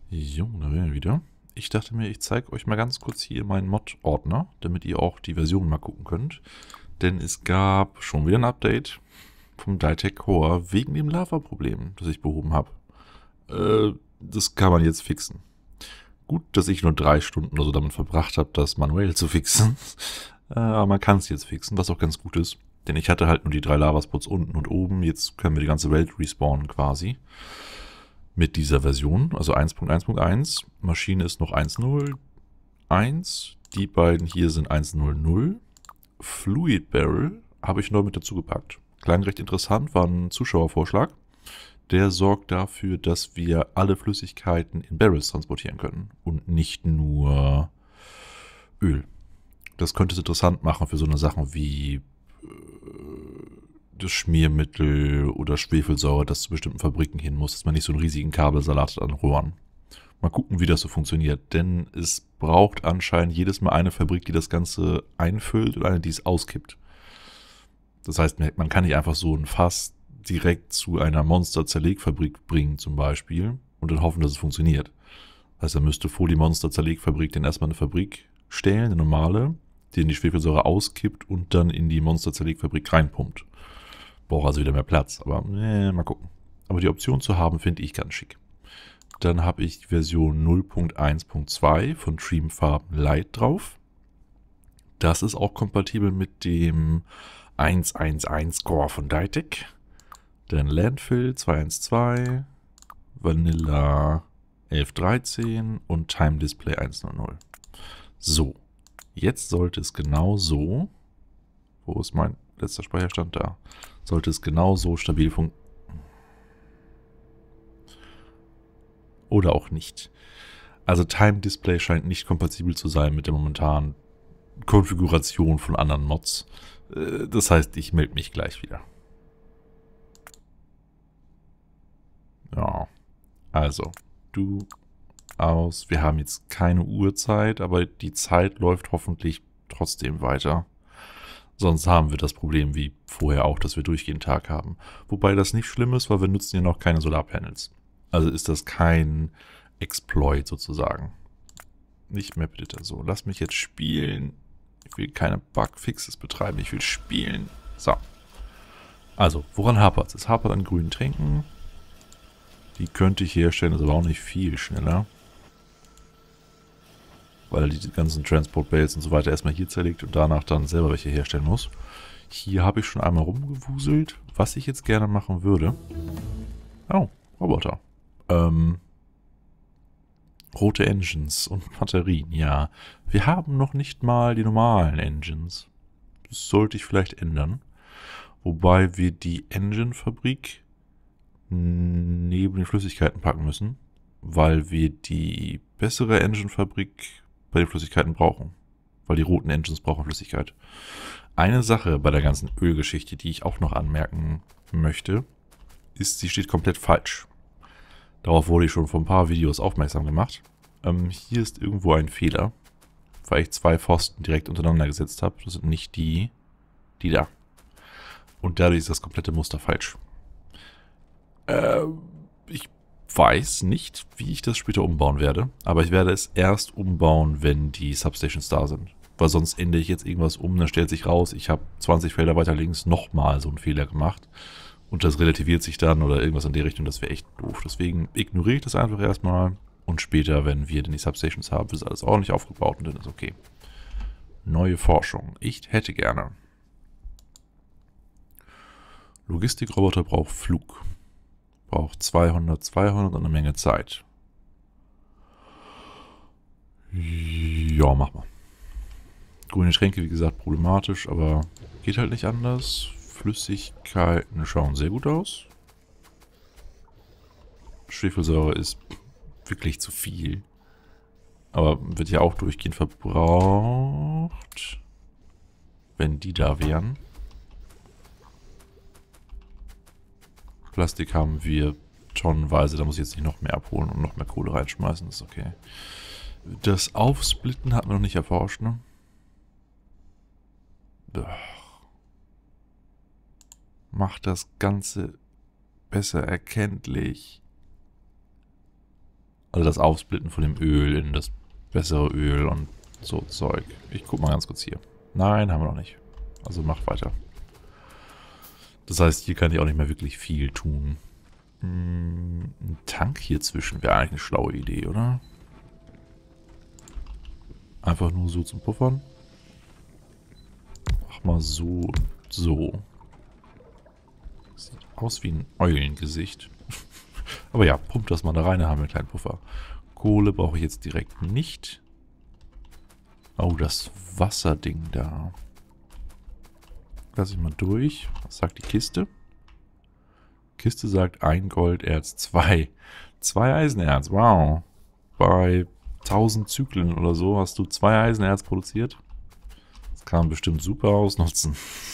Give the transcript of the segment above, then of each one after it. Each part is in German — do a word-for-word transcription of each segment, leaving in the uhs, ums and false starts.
Jo, da wären wir wieder. Ich dachte mir, ich zeige euch mal ganz kurz hier meinen Mod-Ordner, damit ihr auch die Version mal gucken könnt. Denn es gab schon wieder ein Update vom Ditec Core wegen dem Lava-Problem, das ich behoben habe. Äh, das kann man jetzt fixen. Gut, dass ich nur drei Stunden oder so damit verbracht habe, das manuell zu fixen. äh, aber man kann es jetzt fixen, was auch ganz gut ist. Denn ich hatte halt nur die drei Lavaspots unten und oben. Jetzt können wir die ganze Welt respawnen quasi. Mit dieser Version, also eins Punkt eins Punkt eins. Maschine ist noch eins Punkt null Punkt eins. Die beiden hier sind eins Punkt null Punkt null. Fluid Barrel habe ich neu mit dazu gepackt. Klang recht interessant, war ein Zuschauervorschlag. Der sorgt dafür, dass wir alle Flüssigkeiten in Barrels transportieren können und nicht nur Öl. Das könnte es interessant machen für so eine Sachen wie äh, das Schmiermittel oder Schwefelsäure, das zu bestimmten Fabriken hin muss, dass man nicht so einen riesigen Kabelsalat hat an Rohren. Mal gucken, wie das so funktioniert, denn es braucht anscheinend jedes Mal eine Fabrik, die das Ganze einfüllt und eine, die es auskippt. Das heißt, man kann nicht einfach so ein Fass direkt zu einer Monster-Zerlegfabrik bringen zum Beispiel und dann hoffen, dass es funktioniert. Das heißt, er müsste vor die Monster-Zerlegfabrik dann erstmal eine Fabrik stellen, eine normale, die in die Schwefelsäure auskippt und dann in die Monster-Zerlegfabrik reinpumpt. Braucht also wieder mehr Platz, aber äh, mal gucken. Aber die Option zu haben, finde ich ganz schick. Dann habe ich Version null Punkt eins Punkt zwei von Dreamfarben Lite drauf. Das ist auch kompatibel mit dem eins Punkt eins Punkt eins Core von Ditec. Dann Landfill zwei Punkt eins Punkt zwei, Vanilla elf Punkt dreizehn und Time Display eins Punkt null null. So, jetzt sollte es genau so, wo ist mein letzter Speicherstand da, sollte es genau so stabil funktionieren. Oder auch nicht. Also Time Display scheint nicht kompatibel zu sein mit der momentanen Konfiguration von anderen Mods. Das heißt, ich melde mich gleich wieder. Ja, also, du aus. Wir haben jetzt keine Uhrzeit, aber die Zeit läuft hoffentlich trotzdem weiter. Sonst haben wir das Problem wie vorher auch, dass wir durchgehend Tag haben. Wobei das nicht schlimm ist, weil wir nutzen ja noch keine Solarpanels. Also ist das kein Exploit sozusagen. Nicht mehr bitte so. Lass mich jetzt spielen. Ich will keine Bugfixes betreiben. Ich will spielen. So. Also, woran hapert es? Es hapert an grünen Tränken. Die könnte ich herstellen, ist aber auch nicht viel schneller. Weil die ganzen Transport Bales und so weiter erstmal hier zerlegt und danach dann selber welche herstellen muss. Hier habe ich schon einmal rumgewuselt, was ich jetzt gerne machen würde. Oh, Roboter. Ähm, rote Engines und Batterien, ja. Wir haben noch nicht mal die normalen Engines. Das sollte ich vielleicht ändern. Wobei wir die Engine-Fabrik neben den Flüssigkeiten packen müssen, weil wir die bessere Engine-Fabrik bei den Flüssigkeiten brauchen. Weil die roten Engines brauchen Flüssigkeit. Eine Sache bei der ganzen Ölgeschichte, die ich auch noch anmerken möchte, ist, sie steht komplett falsch. Darauf wurde ich schon vor ein paar Videos aufmerksam gemacht. Ähm, hier ist irgendwo ein Fehler, weil ich zwei Pfosten direkt untereinander gesetzt habe. Das sind nicht die, die da. Und dadurch ist das komplette Muster falsch. Äh, ich weiß nicht, wie ich das später umbauen werde, aber ich werde es erst umbauen, wenn die Substations da sind. Weil sonst ändere ich jetzt irgendwas um, dann stellt sich raus, ich habe zwanzig Felder weiter links nochmal so einen Fehler gemacht. Und das relativiert sich dann oder irgendwas in die Richtung, das wäre echt doof. Deswegen ignoriere ich das einfach erstmal. Und später, wenn wir dann die Substations haben, ist alles ordentlich aufgebaut und dann ist okay. Neue Forschung. Ich hätte gerne. Logistikroboter braucht Flug. Braucht zweihundert, zweihundert und eine Menge Zeit. Ja, mach mal. Grüne Tränke, wie gesagt, problematisch, aber geht halt nicht anders. Flüssigkeiten schauen sehr gut aus. Schwefelsäure ist wirklich zu viel. Aber wird ja auch durchgehend verbraucht. Wenn die da wären. Plastik haben wir tonnenweise. Da muss ich jetzt nicht noch mehr abholen und noch mehr Kohle reinschmeißen. Das ist okay. Das Aufsplitten hat man noch nicht erforscht, ne? Macht das Ganze besser erkenntlich. Also das Aufsplitten von dem Öl in das bessere Öl und so Zeug. Ich guck mal ganz kurz hier. Nein, haben wir noch nicht. Also mach weiter. Das heißt, hier kann ich auch nicht mehr wirklich viel tun. Hm, ein Tank hier zwischen wäre eigentlich eine schlaue Idee, oder? Einfach nur so zum Puffern. Mach mal so und so. Sieht aus wie ein Eulengesicht. Aber ja, pumpt das mal da rein, dann haben wir einen kleinen Puffer. Kohle brauche ich jetzt direkt nicht. Oh, das Wasserding da. Lass ich mal durch. Was sagt die Kiste? Kiste sagt ein Golderz, zwei. Zwei Eisenerz, wow. Bei tausend Zyklen oder so hast du zwei Eisenerz produziert. Das kann man bestimmt super ausnutzen.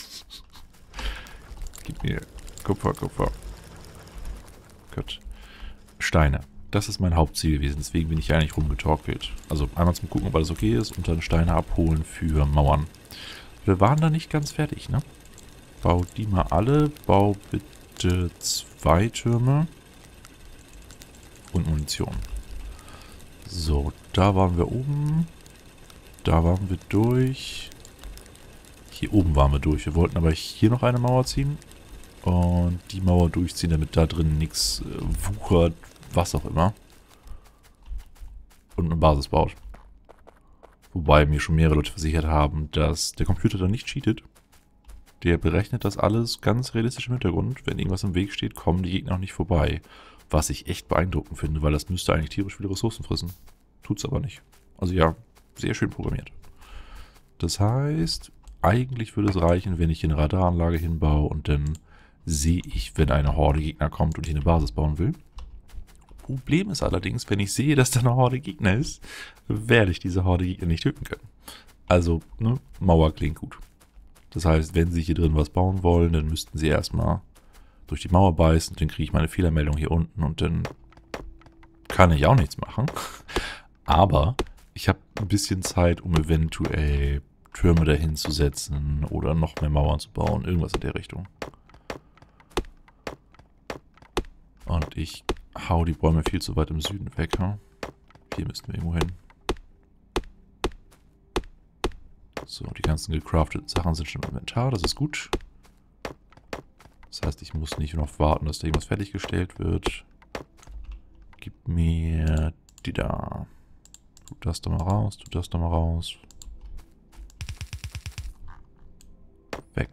Gib mir Kupfer, Kupfer. Gut. Steine. Das ist mein Hauptziel gewesen, deswegen bin ich hier eigentlich rumgetorkelt. Also einmal zum Gucken, ob alles okay ist und dann Steine abholen für Mauern. Wir waren da nicht ganz fertig, ne? Bau die mal alle. Bau bitte zwei Türme. Und Munition. So, da waren wir oben. Da waren wir durch. Hier oben waren wir durch. Wir wollten aber hier noch eine Mauer ziehen. Und die Mauer durchziehen, damit da drin nichts äh, wuchert, was auch immer. Und eine Basis baut. Wobei mir schon mehrere Leute versichert haben, dass der Computer da nicht cheatet. Der berechnet das alles ganz realistisch im Hintergrund. Wenn irgendwas im Weg steht, kommen die Gegner auch nicht vorbei. Was ich echt beeindruckend finde, weil das müsste eigentlich tierisch viele Ressourcen fressen. Tut's aber nicht. Also ja, sehr schön programmiert. Das heißt, eigentlich würde es reichen, wenn ich hier eine Radaranlage hinbaue und dann sehe ich, wenn eine Horde Gegner kommt und ich eine Basis bauen will. Problem ist allerdings, wenn ich sehe, dass da eine Horde Gegner ist, werde ich diese Horde Gegner nicht töten können. Also, ne, Mauer klingt gut. Das heißt, wenn sie hier drin was bauen wollen, dann müssten sie erstmal durch die Mauer beißen. Dann kriege ich meine Fehlermeldung hier unten und dann kann ich auch nichts machen. Aber ich habe ein bisschen Zeit, um eventuell Türme dahin zu setzen oder noch mehr Mauern zu bauen. Irgendwas in der Richtung. Und ich hau die Bäume viel zu weit im Süden weg. Hm? Hier müssten wir irgendwo hin. So, die ganzen gecrafteten Sachen sind schon im Inventar. Das ist gut. Das heißt, ich muss nicht noch warten, dass da irgendwas fertiggestellt wird. Gib mir die da. Tu das da mal raus, tu das da mal raus. Weg.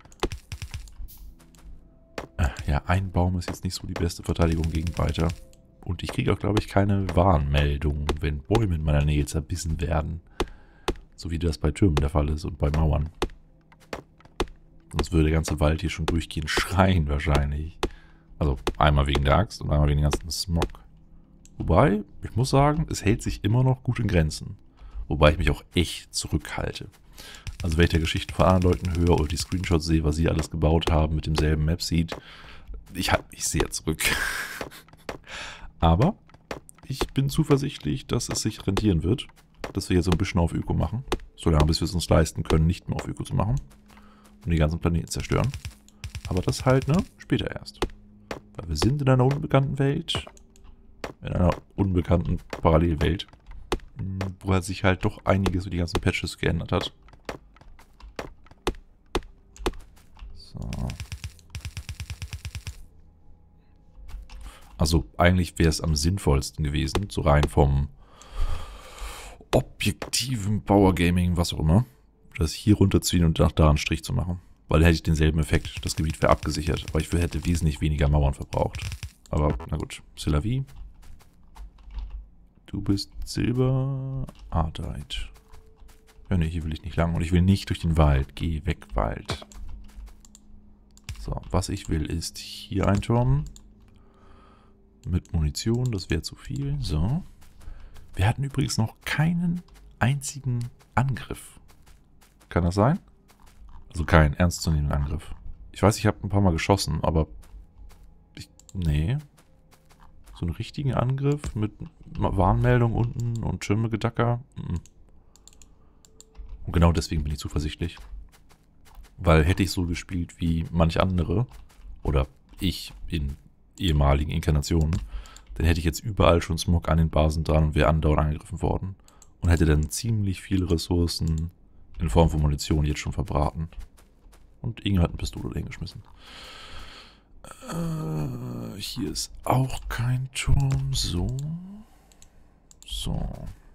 Ja, ein Baum ist jetzt nicht so die beste Verteidigung gegen weiter. Und ich kriege auch, glaube ich, keine Warnmeldung, wenn Bäume in meiner Nähe zerbissen werden. So wie das bei Türmen der Fall ist und bei Mauern. Sonst würde der ganze Wald hier schon durchgehend schreien wahrscheinlich. Also einmal wegen der Axt und einmal wegen dem ganzen Smog. Wobei, ich muss sagen, es hält sich immer noch gut in Grenzen. Wobei ich mich auch echt zurückhalte. Also wenn ich der Geschichte von anderen Leuten höre oder die Screenshots sehe, was sie alles gebaut haben mit demselben Mapseed, ich halte mich sehr zurück. Aber ich bin zuversichtlich, dass es sich rentieren wird, dass wir jetzt so ein bisschen auf Öko machen. Solange bis wir es uns leisten können, nicht mehr auf Öko zu machen. Und die ganzen Planeten zerstören. Aber das halt, ne, später erst. Weil wir sind in einer unbekannten Welt. In einer unbekannten Parallelwelt. Wo sich halt doch einiges für die ganzen Patches geändert hat. So. Also eigentlich wäre es am sinnvollsten gewesen, so rein vom objektiven Power Gaming, was auch immer, das hier runterziehen und nach da einen Strich zu machen. Weil dann hätte ich denselben Effekt. Das Gebiet wäre abgesichert. Aber ich hätte wesentlich weniger Mauern verbraucht. Aber na gut. C'est la vie. Du bist Silber. Ardite. Ja, ne, hier will ich nicht lang. Und ich will nicht durch den Wald. Geh weg, Wald. So, was ich will, ist hier ein Turm. Mit Munition. Das wäre zu viel. So. Wir hatten übrigens noch keinen einzigen Angriff. Kann das sein? Also kein ernstzunehmenden Angriff. Ich weiß, ich habe ein paar Mal geschossen, aber ich, nee. So einen richtigen Angriff mit Warnmeldung unten und Schirmegedacker. Und genau deswegen bin ich zuversichtlich. Weil hätte ich so gespielt wie manch andere, oder ich in ehemaligen Inkarnationen, dann hätte ich jetzt überall schon Smog an den Basen dran und wäre andauernd angegriffen worden. Und hätte dann ziemlich viele Ressourcen in Form von Munition jetzt schon verbraten. Und Inge hat eine Pistole hingeschmissen. Äh, hier ist auch kein Turm. So. So.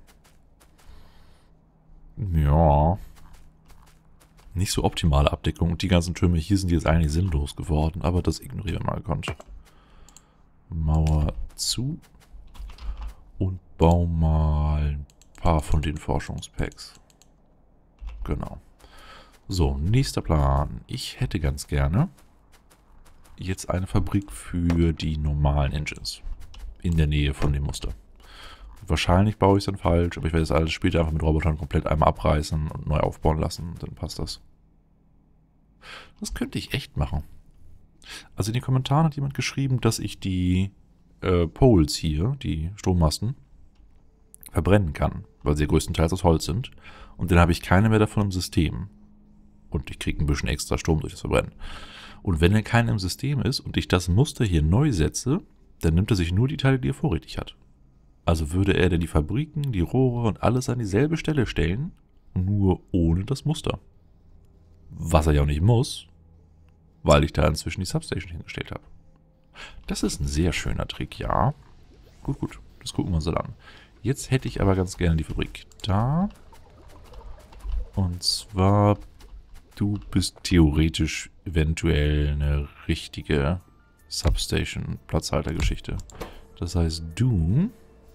Ja. Nicht so optimale Abdeckung. Und die ganzen Türme hier sind jetzt eigentlich sinnlos geworden. Aber das ignorieren wir mal gekonnt. Mauer zu. Und bau mal ein paar von den Forschungspacks. Genau. So, nächster Plan. Ich hätte ganz gerne jetzt eine Fabrik für die normalen Engines. In der Nähe von dem Muster. Wahrscheinlich baue ich es dann falsch, aber ich werde das alles später einfach mit Robotern komplett einmal abreißen und neu aufbauen lassen. Dann passt das. Das könnte ich echt machen. Also in den Kommentaren hat jemand geschrieben, dass ich die äh, Poles hier, die Strommasten, verbrennen kann, weil sie größtenteils aus Holz sind. Und dann habe ich keine mehr davon im System. Und ich kriege ein bisschen extra Strom durch das Verbrennen. Und wenn er keiner im System ist und ich das Muster hier neu setze, dann nimmt er sich nur die Teile, die er vorrätig hat. Also würde er denn die Fabriken, die Rohre und alles an dieselbe Stelle stellen, nur ohne das Muster. Was er ja auch nicht muss, weil ich da inzwischen die Substation hingestellt habe. Das ist ein sehr schöner Trick, ja. Gut, gut, das gucken wir uns dann an. Jetzt hätte ich aber ganz gerne die Fabrik da. Und zwar, du bist theoretisch eventuell eine richtige Substation-Platzhaltergeschichte. Das heißt, du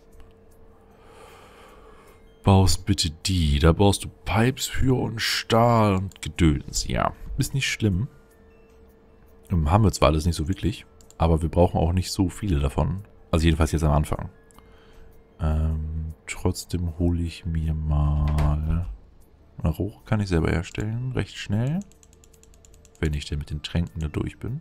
baust bitte die. Da baust du Pipes für und Stahl und Gedöns. Ja, ist nicht schlimm. Haben wir zwar alles nicht so wirklich, aber wir brauchen auch nicht so viele davon. Also jedenfalls jetzt am Anfang. Ähm, trotzdem hole ich mir mal... Eine Rohre kann ich selber herstellen, recht schnell. Wenn ich denn mit den Tränken da durch bin.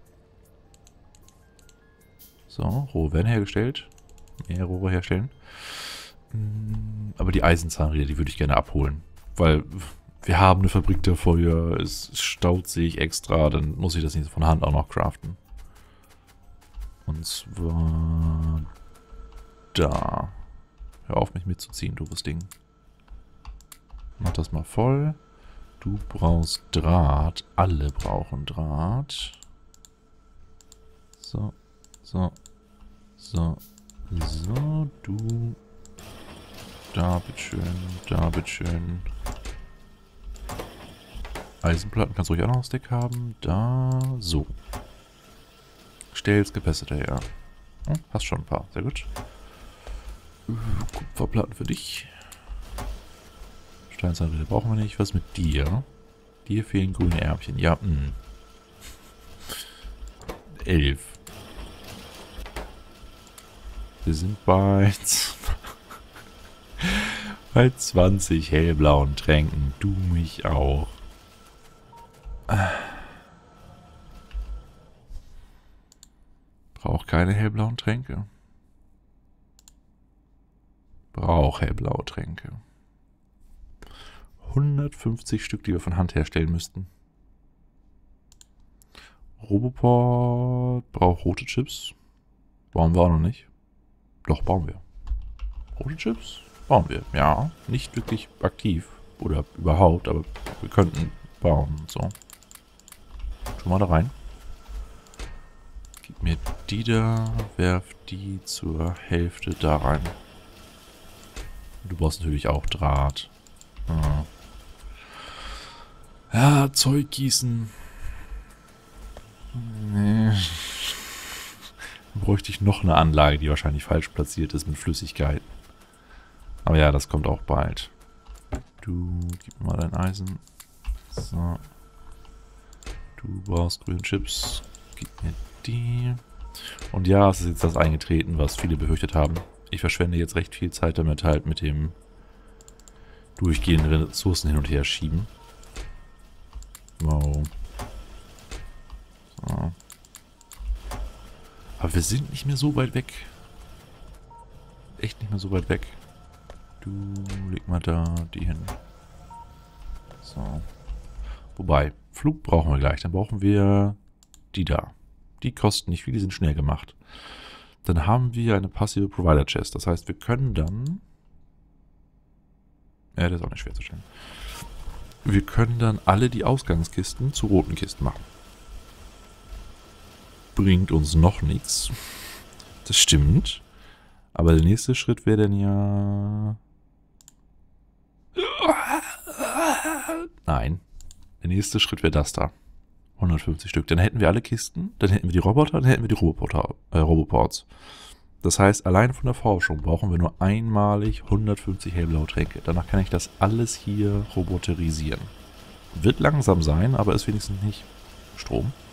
So, Rohre werden hergestellt. Mehr Rohre herstellen. Aber die Eisenzahnräder, die würde ich gerne abholen. Weil wir haben eine Fabrik der Feuer, es staut sich extra, dann muss ich das nicht von Hand auch noch craften. Und zwar da. Hör auf, mich mitzuziehen, doofes Ding. Mach das mal voll. Du brauchst Draht. Alle brauchen Draht. So, so, so, so, du. Da, bitteschön, da, bitteschön. Eisenplatten kannst du ruhig auch noch ein Stack haben. Da, so. Stell's Capacitor her. Hm, hast schon ein paar, sehr gut. Kupferplatten für dich. Steinzahnräder brauchen wir nicht. Was mit dir? Dir fehlen grüne Ärmchen. Ja, mh. Elf. Wir sind bei, bei zwanzig hellblauen Tränken. Du mich auch. Brauch keine hellblauen Tränke. Brauch hellblaue Tränke. hundertfünfzig Stück, die wir von Hand herstellen müssten. Roboport braucht rote Chips. Bauen wir auch noch nicht. Doch, bauen wir. Rote Chips bauen wir. Ja, nicht wirklich aktiv. Oder überhaupt, aber wir könnten bauen. So. Schon mal da rein. Gib mir die da. Werf die zur Hälfte da rein. Du brauchst natürlich auch Draht. Ah. Ja, Zeug gießen. Nee. Dann bräuchte ich noch eine Anlage, die wahrscheinlich falsch platziert ist mit Flüssigkeit. Aber ja, das kommt auch bald. Du, gib mir mal dein Eisen. So. Du brauchst grüne Chips. Gib mir die. Und ja, es ist jetzt das eingetreten, was viele befürchtet haben. Ich verschwende jetzt recht viel Zeit damit, halt mit dem durchgehenden Ressourcen hin und her schieben. Wow. So. Aber wir sind nicht mehr so weit weg. Echt nicht mehr so weit weg. Du, leg mal da die hin. So. Wobei, Flug brauchen wir gleich. Dann brauchen wir die da. Die kosten nicht viel, die sind schnell gemacht. dann haben wir eine passive Provider-Chest. Das heißt, wir können dann... Ja, das ist auch nicht schwer zu stellen. Wir können dann alle die Ausgangskisten zu roten Kisten machen. Bringt uns noch nichts. Das stimmt. Aber der nächste Schritt wäre dann ja... Nein. Der nächste Schritt wäre das da. hundertfünfzig Stück. Dann hätten wir alle Kisten, dann hätten wir die Roboter, dann hätten wir die Roboporta, äh, Roboports. Das heißt, allein von der Forschung brauchen wir nur einmalig hundertfünfzig hellblaue Tränke. Danach kann ich das alles hier roboterisieren. Wird langsam sein, aber ist wenigstens nicht Strom.